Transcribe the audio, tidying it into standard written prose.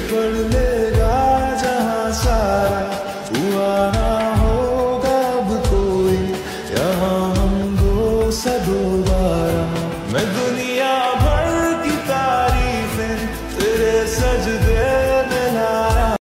पढ़ लेगा जहां सारा, हुआ ना होगा अब कोई यहाँ हमको सा दोबारा। मैं दुनिया भर की तारीफें तेरे सजदे